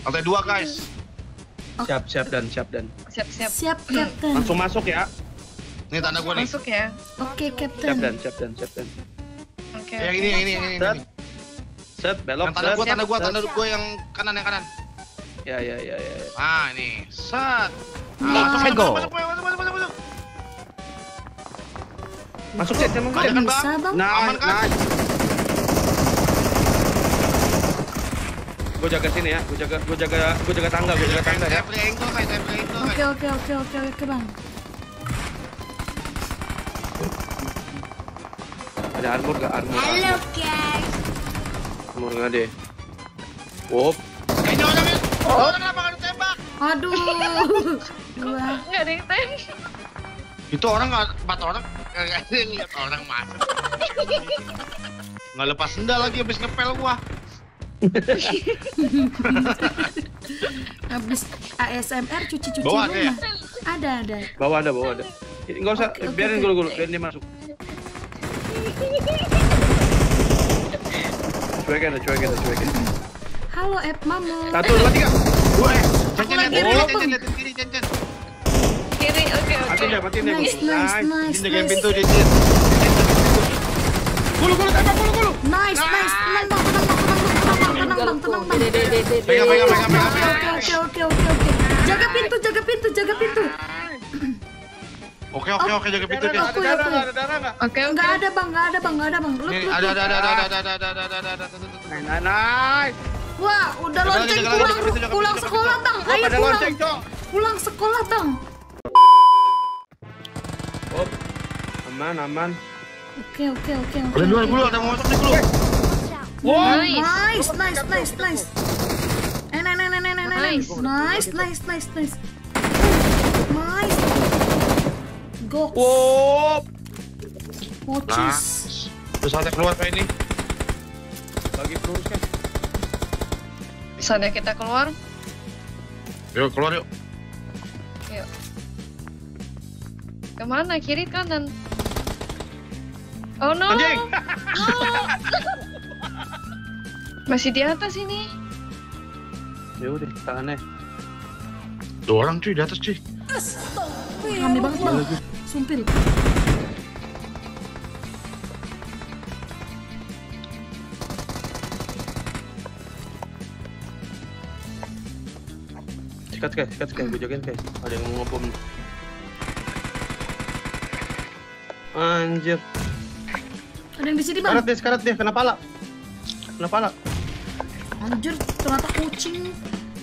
Lantai 2 guys. Siap dan. Siap, Captain. Langsung masuk ya. Ini tanda gua nih. Masuk ya. Oke, Captain. Siap dan. Oke. Yang ini. Set, belok. Tanda gua yang kanan. Ya. Ah, ini. Set. Masuk. Masuk set, emang Ada kan, Bisa, Bang? Aman kan? Gue jaga sini ya, gue jaga tangga ya. Saya play angle, Oke, Bang. Ada armor gak? Halo, guys. Armor gak deh. Wop. Kayaknya orangnya. Orang kenapa nggak ditembak? Aduh. Dua. Nggak ada yang tembak. Itu orang nggak 4 orang. Nggak ada yang lihat orang masuk. Nggak lepas sendal lagi habis ngepel gua. Habis ASMR cuci-cuci Bawa ada ya? Ada. Bawa ada. Enggak usah, Oke, biarin dulu, biarin dia masuk. Cuekin. Halo, Mamu. 1, 2, 3. Cen liatin kiri, Cen. Kiri, oke. Matiin ya. Nice. Jagain pintu, Cen. Gulu, tembak. Nice. Tenang, Bang. Pegang. Oke. Jaga pintu. Oke, jaga pintu deh. Aku. Ada darah nggak? Oke. Enggak ada, Bang. Lu. Nih, ada. Nice. Wah, udah lonceng pulang sekolah, Bang. Ayo Pada pulang. lonceng, Cok. Pulang sekolah, Bang. Hop. Aman. Oke. Duluan, ada yang mau masuk nih dulu. Nice. Nice. Go. Wop. Mocis. Terus saatnya keluar kayak ini. Bagi peluru kan. Saatnya kita keluar. Yuk, keluar yuk. Yuk. Kemana? Kiri, kanan? Oh no. Anjing. Masih di atas ini. Ya udah, tangannya. 2 orang cuy di atas cuy. Rame banget, Bang. Sumpil. Sikat, gue jagain guys. Ada yang mau ngebom. Anjir. Ada yang di sini, Bang. Sekarat dia, kena pala. Anjir, ternyata kucing.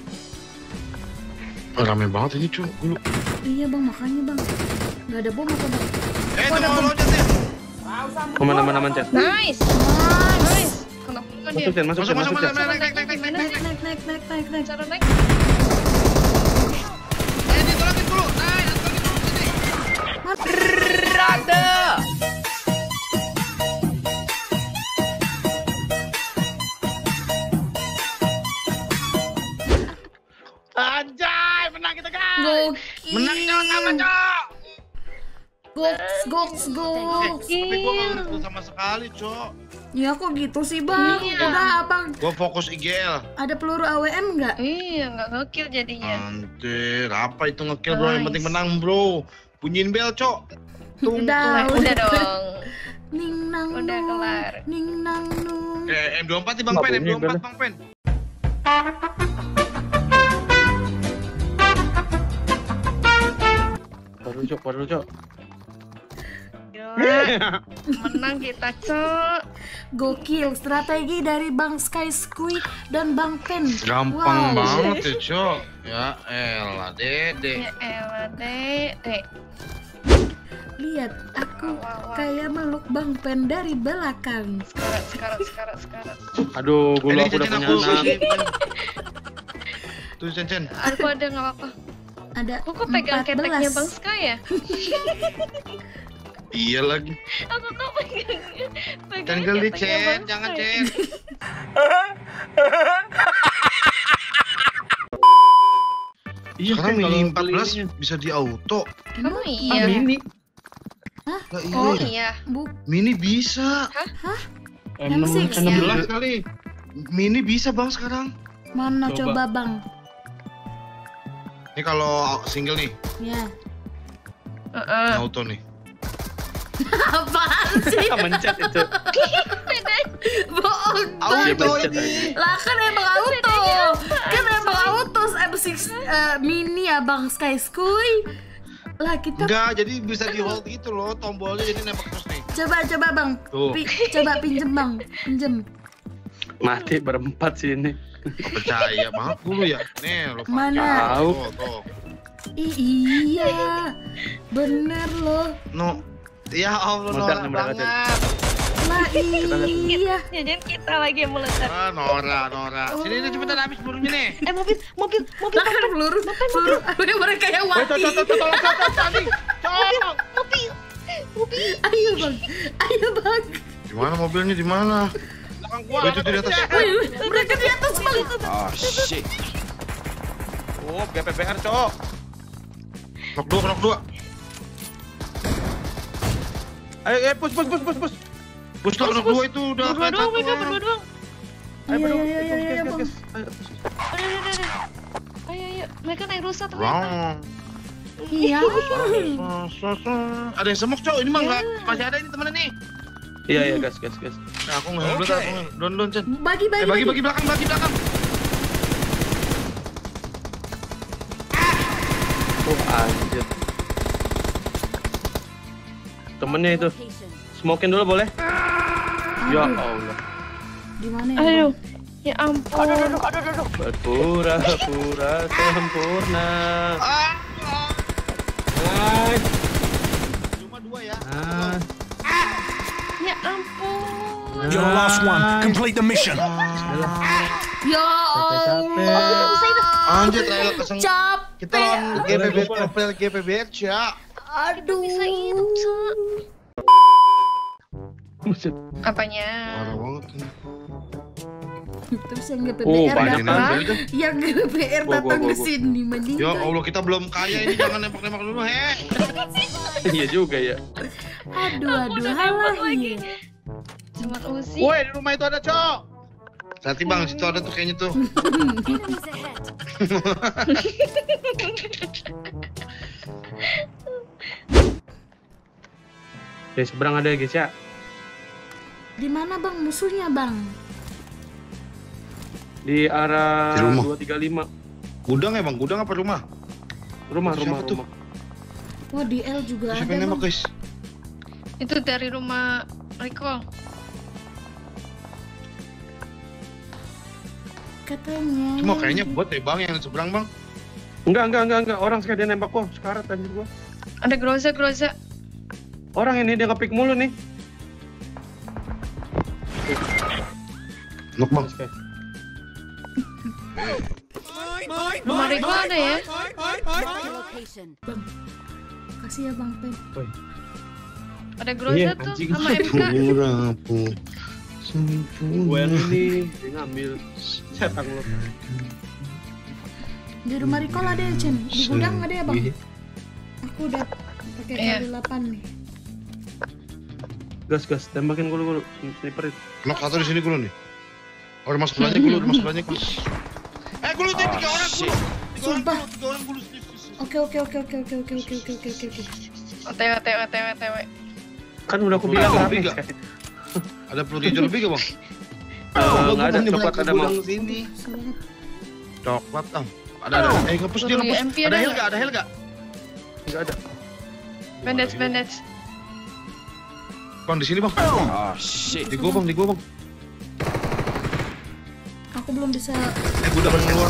Rame banget ini cuy. Dulu. Iya, Bang, makanya, Bang. Gak ada bom apa, Bang? Itu mau loncat ya. Aman, Chat. Nice. Kenapa dia? Masuk, Chat. Naik. Cara naik. Ditolongin dulu. Naik, sini. Rada. Anjay, menang kita guys. Gokil. Menang sama Cok. Goks. Tapi gua nggak ngerti sama sekali, Cok. Ya kok gitu sih, Bang? Iya. Udah apa? Gua fokus IGL. Ada peluru AWM nggak? Iya, nggak ngekill jadinya. Anjir, apa itu ngekill bro? Yang penting menang bro. Bunyiin bel, Cok. Udah dong. Ning nang Udah nung, kelar. Ning nang nung. M24 nih Bang Pen, M24 Bang Pen. Baru Cok. Gila. Menang kita, Cok. Gokil, strategi dari Bang Sky Squid dan Bang Pen. Gampang Wow. banget ya, Cok. Ya elah, Dede. Ya elah, Dek. Lihat, aku kayak meluk Bang Pen dari belakang. Sekarat. Aduh, gue Ini udah Cen, punya anak. Tuh Cen. Aku ada nggak apa-apa. Ada Kok pegang 14. keteknya Bang Sky ya? Iya lagi. Aku kok Cen pegang geli, keteknya Cen. Bang Jangan, Sky. Cen. Iya, Sekarang Cen, mini kalau 14 bisa di auto. Oh iya. mini. Lah Oh iya. iya. Mini bisa. M6, M16 kali. Mini bisa Bang sekarang. Mana Coba. coba bang? Ini kalau single nih, Ya. auto nih. Apaan sih? Mencet itu. Bohong. Dia Auto mencet ini. Lah kan emang auto. Kan emang auto M6 mini ya Bang Sky Skuy. Lah kita Enggak, jadi bisa di hold gitu loh, tombolnya jadi nembak terus nih. coba Bang. Tuh. Coba pinjem Bang. Pinjem. Mati berempat sih ini. Gak percaya banget dulu ya. Nih, lo pakai. Mana? Tahu. Tuh. Iya. Bener loh. No. Ya Allah, Meledak nih, Nora meledak. banget. Lah iya. Jadi kita lagi yang meledak. Ah, Nora. Sini nih cepetan habis burunya nih. Mobil. Lah kan peluru. Aduh, mereka yang Woi, mati. tolong tadi. Ayo Bang. Di mana mobilnya di mana? Belakang gua. Itu di atas. Wih, mereka di atas Bang. Oh shit. Oh, GPPR, Cok. Knock dua. Ayo, push. Push knock dua itu udah Berdua doang, satu. mereka berdua doang. Ayo, Iya, berdua. iya, iya, iya, Gas, Bang. gas. Ayo, push. Ayo. Mereka naik rusa ternyata. Wrong. Iya. Ada yang semok, Cok. Ini mah enggak masih ada ini temennya nih. Iya, gas. Nah, aku nggak dulu, aku don Cen. Bagi. Bagi belakang. Oh, anjir. Temennya itu. Smokin dulu boleh? Ya Allah. Di mana ya? Aduh. Bang? Ya ampun. Berpura-pura sempurna. Cuma dua ya. Ya ampun. You're the last one. Complete the mission. Ya Allah. Anjir, trial keseng. Capek. Kita lawan GPBR, ya. Aduh. Bisa hidup, Cok. Buset. Apanya? Parah banget ini. Terus yang GPBR Oh, banyak datang, banget. yang GPBR datang Gua. ke sini mending. Ya Allah, kita belum kaya ini, jangan nembak-nembak dulu, he. Iya juga ya. Aduh, udah halah nembak lagi. iya. Cuma Uzi. Woi, di rumah itu ada, Cok. Hati Bang, situ ada tuh kayaknya tuh. Ya, seberang ada guys ya. Di mana Bang musuhnya Bang? Di arah Di rumah. 235. Gudang ya Bang, gudang apa rumah? Rumah. Siapa tuh? Wah di L juga Siapa ada yang nembak, Bang. guys? Itu dari rumah Rico. Katanya. Cuma kayaknya bot deh Bang yang seberang Bang. Enggak. Orang sekali dia nembak kok. Sekarat anjir gua. Ada Groza. Orang ini dia ngepick mulu nih. Nok Bang. Oke. Rumah Rico ada ya? Kasih ya Bang Pen. Ada Groza Iya, tuh anjing. sama MK. Purapu. Gue yang ini dia ngambil. Setang lu. Di rumah Rikol ada ya Chen? Di gudang ada ya Bang? Iya. Aku udah pakai Iya. kali 8 nih. Gas, tembakin gulu. Sniper itu. Nok satu di sini gulu nih. Oh, udah masuk belanja gulu. Gulu tuh 3 orang gulu. Sumpah. 3 orang gulu. Oke. OTW. Kan udah aku bilang lebih rame. gak? Ada peluru hijau lebih gak Bang? Enggak ada coklat ada mau. sini. Salah. Coklat Ada. Ngepus dia Peluru ngepus. MP Ada ada hel gak? Enggak ada. Bandage. Bang di sini Bang. Oh shit. Di gua Bang. Aku belum bisa. Gua udah keluar.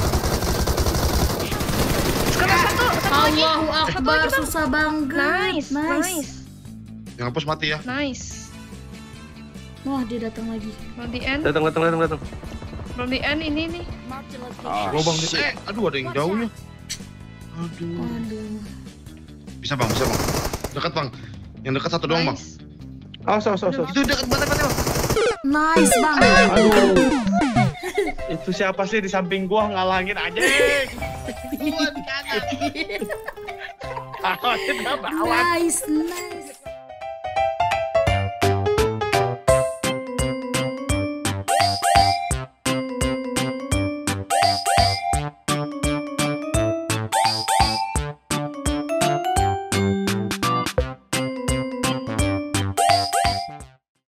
Sekarang satu lagi. Allahu Akbar, susah banget. Nice. Yang ngepus mati ya. Nice. Wah dia datang lagi. Belum di end. Datang. Belum di end ini nih. Gua Bang. Aduh ada yang jauhnya. Aduh. Aduh. Bisa Bang. Dekat Bang. Yang dekat satu doang Bang. Nice. Awas. Itu dekat banget Bang. Nice Bang. Aduh. Itu siapa sih di samping gua ngalangin aja? Gua di kanan. Awalnya dia bawah. Nice.